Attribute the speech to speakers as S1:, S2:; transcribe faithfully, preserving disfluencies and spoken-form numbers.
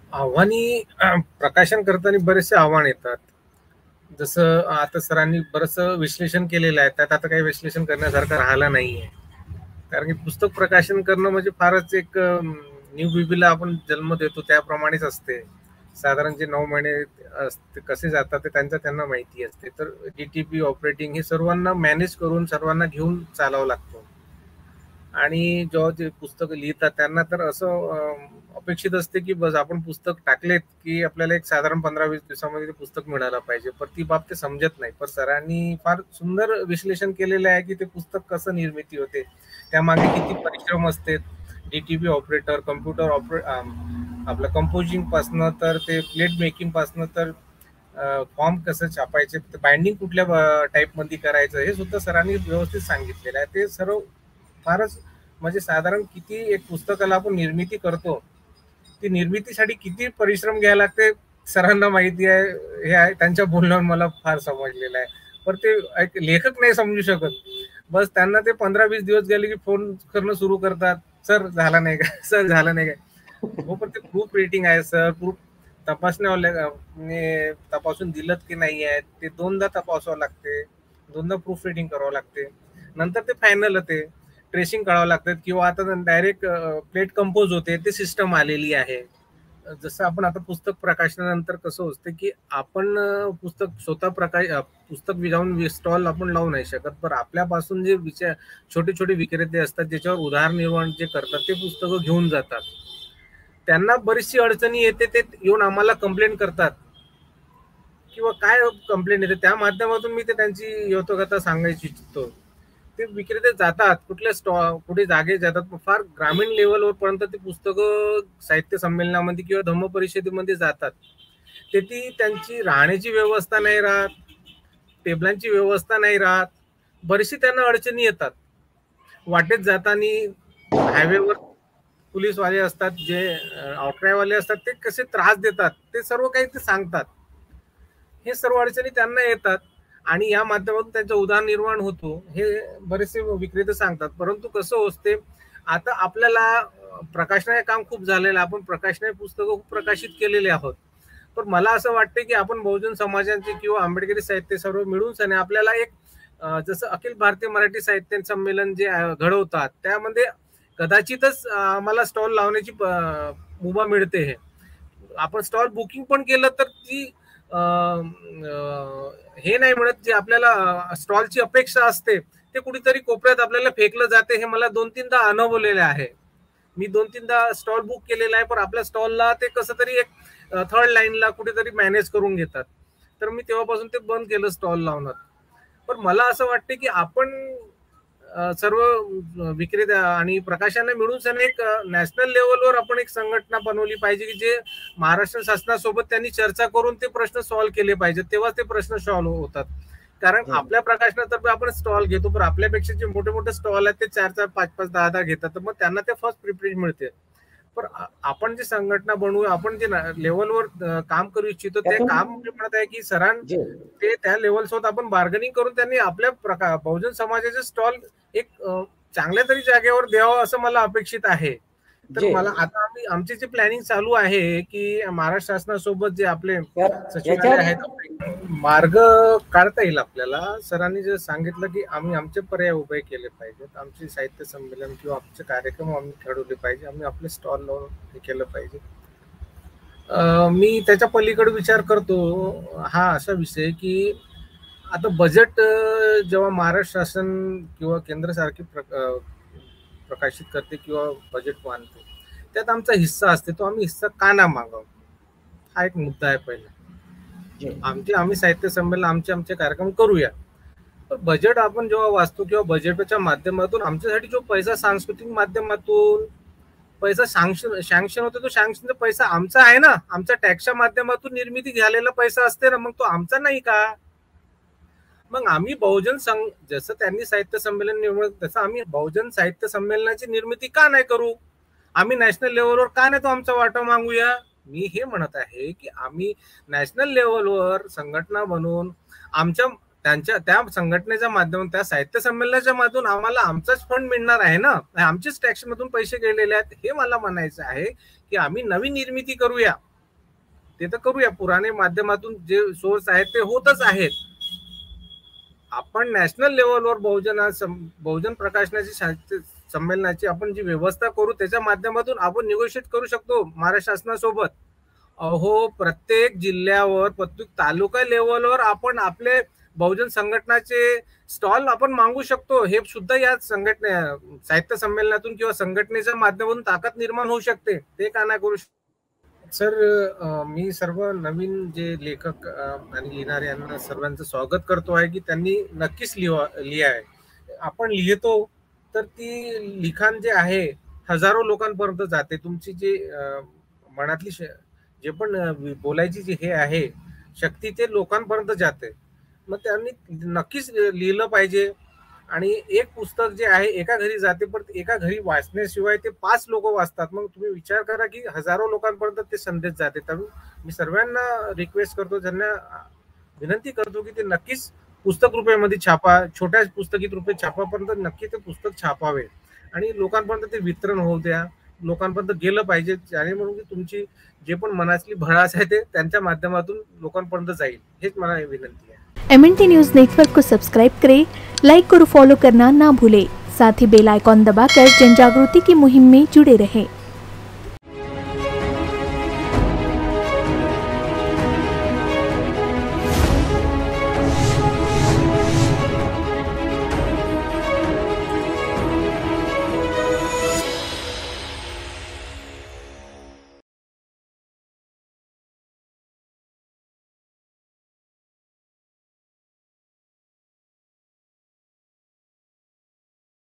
S1: आव्हानी प्रकाशन करताना बरेचसे आव्हान येतात. जसं आता सरांनी बरंचसं विश्लेषण केलेलं आहे, त्यात आता काही विश्लेषण करण्यासारखं राहिलं नाहीये. कारण की पुस्तक प्रकाशन करणं म्हणजे फारच एक न्यू बेबीला आपण जन्म देतो त्याप्रमाणेच असते. साधारण जे नऊ महिने असते कसे जातात ते त्यांचं त्यांना माहिती असते. तर डीटीपी ऑपरेटिंग हे सर्वांना मॅनेज करून सर्वांना घेऊन चालावं लागतं. आणि जेव्हा ते पुस्तक लिहितात त्यांना तर असं अपेक्षित असते की बस आपण पुस्तक टाकलेत की आपल्याला एक साधारण पंधरा वीस दिवसामध्ये ते पुस्तक मिळायला पाहिजे, पण ती बाब ते समजत नाही. पण सरांनी फार सुंदर विश्लेषण केलेलं आहे की ते पुस्तक कसं निर्मिती होते, त्यामागे किती परिश्रम असते. डीटीपी ऑपरेटर, कम्प्युटर ऑपरे आपलं कंपोजिंग पासनं तर ते प्लेट मेकिंग पासनं तर फॉर्म कसं छापायचे, बाइंडिंग कुठल्या टाईपमध्ये करायचं हे सुद्धा सरांनी व्यवस्थित सांगितलेलं आहे. ते सर्व फारच म्हणजे साधारण किती एक पुस्तकाला आपण निर्मिती करतो, ती निर्मितीसाठी किती परिश्रम घ्यायला लागते सरांना माहिती आहे. हे आहे त्यांच्या बोलण्यावर मला फार समजलेलं आहे. पण ते एक लेखक नाही समजू शकत. बस त्यांना ते पंधरा वीस दिवस गेले की फोन करणं सुरू करतात, सर झाला नाही का, सर झालं नाही का. हो, पण ते प्रूफ रेटिंग आहे सर, प्रूफ तपासण्यावाले तपासून दिलं की नाही आहे ते दोनदा तपासावं लागते, दोनदा प्रूफ रेटिंग करावं लागते, नंतर ते फायनल होते, ट्रेसिंग करावं लागतात. किंवा आता डायरेक्ट प्लेट कंपोज होते, ते सिस्टम आलेली आहे. जसं आपण आता पुस्तक प्रकाशनानंतर कसं असतं की आपण पुस्तक स्वतः प्रकाश पुस्तक जाऊन स्टॉल आपण लावू नाही शकत, पण आपल्यापासून जे विचार छोटे छोटे विक्रेते असतात ज्याच्यावर उदारनिर्माण जे करतात ते पुस्तकं घेऊन जातात. त्यांना बरीचशी अडचणी येते, ते येऊन आम्हाला कंप्लेंट करतात किंवा काय कंप्लेंट येते, त्या माध्यमातून मी ते त्यांची यथोकथा सांगायची इच्छितो. ते विक्रेते जातात कुठल्या स्टॉल कुठे जागे जातात, फार ग्रामीण लेवलवर पर्यंत ते पुस्तकं साहित्य संमेलनामध्ये किंवा धम्म परिषदेमध्ये जातात. ते ती त्यांची राहण्याची व्यवस्था नाही राहत, टेबलांची व्यवस्था नाही राहत, बरीचशी त्यांना अडचणी येतात. वाटेत जाताना हायवेवर पोलीसवाले असतात, जे ऑटोवाले असतात, ते कसे त्रास देतात ते सर्व काही ते सांगतात. हे सर्व अडचणी त्यांना येतात आणि या माध्यमातून त्यांचा उदरनिर्वाह होतो हे बरेचसे विक्रेते सांगतात. परंतु कसं असते, आता आपल्याला प्रकाशनाचे काम खूप झालेलं, आपण प्रकाशनाचे पुस्तकं खूप प्रकाशित केलेले आहोत. पण मला असं वाटतं की आपण बहुजन समाजाचे किंवा आंबेडकरी साहित्य सर्व मिळून आपल्याला एक जसं अखिल भारतीय मराठी साहित्य संमेलन जे घडवतात त्यामध्ये कदाचितच आम्हाला स्टॉल लावण्याची मुभा मिळते. हे आपण स्टॉल बुकिंग पण केलं तर ती हे नाही म्हणत, जे आपल्याला स्टॉलची अपेक्षा असते ते कुठेतरी कोपऱ्यात आपल्याला फेकलं जाते. हे मला दोन तीनदा अनुभवलेलं आहे. मी दोन तीनदा स्टॉल बुक केलेला आहे, पण आपल्या स्टॉलला ते कसं तरी एक थर्ड लाईनला कुठेतरी मॅनेज करून घेतात. तर मी तेव्हापासून ते बंद केलं स्टॉल लावणं. पण मला असं वाटतं की आपण सर्व विक्रेते आणि प्रकाशनाने मिळून एक नॅशनल लेवलवर आपण एक संघटना बनवली पाहिजे की जे महाराष्ट्र शासनासोबत त्यांनी चर्चा करून ते प्रश्न सॉल्व्ह केले पाहिजेत, तेव्हा ते प्रश्न सॉल्व्ह होतात. कारण आपल्या प्रकाशनातर्फे आपण स्टॉल घेतो, पण आपल्यापेक्षा जे मोठे मोठे स्टॉल आहेत ते चार चार पाच पाच दहा दहा घेतात, तर मग त्यांना ते फर्स्ट प्रिफरन्स मिळते. पण आपण जी संघटना बनवू, आपण जे लेवलवर काम करू इच्छितो ते काम म्हणत आहे की सरां ते त्या लेवल सोबत आपण बार्गेनिंग करून त्यांनी आपल्या प्रकार बहुजन समाजाचे स्टॉल एक चांगल्या तरी जागेवर द्यावं असं मला अपेक्षित आहे. तर मला आता आम्ही आमची जी प्लॅनिंग चालू आहे की महाराष्ट्र शासनासोबत जे आपले सचिवालय आहेत मार्ग काढता येईल आपल्याला. सरांनी जे सांगितलं की आम्ही आमचे पर्याय उभे केले पाहिजेत, आमचे साहित्य संमेलन किंवा आमचे कार्यक्रम आम्ही ठरवले पाहिजे, आम्ही आपले स्टॉल लावून हे केलं पाहिजे. मी त्याच्या पलीकडे विचार करतो हा असा विषय की आता बजेट जेव्हा महाराष्ट्र शासन किंवा केंद्र सारखी प्रकाशित करते किंवा बजेट मानते, त्यात आमचा हिस्सा असते, तो आम्ही हिस्सा का ना मागाव, हा एक मुद्दा आहे. पहिला आमचे आम्ही साहित्य संमेलन आमचे आमचे कार्यक्रम करूया. बजेट आपण जेव्हा वाचतो किंवा बजेटच्या माध्यमातून आमच्यासाठी जो पैसा सांस्कृतिक माध्यमातून पैसा सँक्शन सँक्शन होतो, तो सँक्शनचा पैसा आमचा आहे ना, आमच्या टॅक्सच्या माध्यमातून निर्मिती झालेला पैसा असते ना, मग तो आमचा नाही का? मग आम्ही बहुजन संघ जसं त्यांनी साहित्य संमेलन निवड तसं आम्ही बहुजन साहित्य संमेलनाची निर्मिती का नाही करू? आम्ही नॅशनल लेवलवर का नाही तो आमचा वाटा मागूया? मी हे म्हणत आहे की आम्ही नॅशनल लेवलवर संघटना बनवून आमच्या त्यांच्या त्या संघटनेच्या माध्यमातून त्या साहित्य संमेलनाच्या माध्यमातून आम्हाला आमचाच फंड मिळणार आहे ना, आमचेच टॅक्स मधून पैसे गेलेले आहेत. हे मला म्हणायचं आहे की आम्ही नवीन निर्मिती करूया. ते तर करूया. पुराणे माध्यमातून जे सोर्स आहेत ते होतच आहेत. आपण नॅशनल लेवलवर बहुजन बहुजन प्रकाशनाची संमेलनाची आपण जी व्यवस्था करू त्याच्या माध्यमातून आपण निगोशिएट करू शकतो महाराष्ट्र शासनासोबत. अहो, प्रत्येक जिल्ह्यावर प्रत्येक तालुका लेवलवर आपण आपले बहुजन संघटनाचे स्टॉल आपण मागू शकतो. हे सुद्धा या संघटने साहित्य संमेलनातून किंवा संघटनेच्या माध्यमातून ताकद निर्माण होऊ शकते. ते का नाही करू शकतो? सर, मी सर्व नवीन जे लेखक आणि लिहिणारे यांना सर्वांचं स्वागत करतो आहे की त्यांनी नक्कीच लिहा लिहा आहे. आपण लिहितो तर ती लिखाण जे आहे हजारो लोकांपर्यंत जाते. तुमची जे मनातली जे पण बोलायची जी हे आहे शक्ती ते लोकांपर्यंत जाते. मग त्यांनी नक्कीच लिहिलं पाहिजे. आणि एक पुस्तक जे आहे एका घरी जाते पण एका घरी वाचण्याशिवाय ते पाच लोक वाचतात. मग तुम्ही विचार करा की हजारो लोकांपर्यंत ते संदेश जाते. तर मी सर्वांना रिक्वेस्ट करतो, त्यांना विनंती करतो की ते नक्कीच पुस्तक रुपयामध्ये छापा. छोट्या पुस्तकीत रुपये छापापर्यंत नक्की ते पुस्तक छापावे आणि लोकांपर्यंत ते वितरण होऊ द्या. लोकांपर्यंत गेलं पाहिजे आणि म्हणून तुमची जे पण मनातली भडास आहे ते त्यांच्या माध्यमातून लोकांपर्यंत जाईल. हेच मला विनंती आहे.
S2: M N T news network को सब्सक्राइब करें, लाइक और फॉलो करना ना भूलें। साथ ही बेल आइकॉन दबाकर जन जागृति की मुहिम में जुड़े रहें।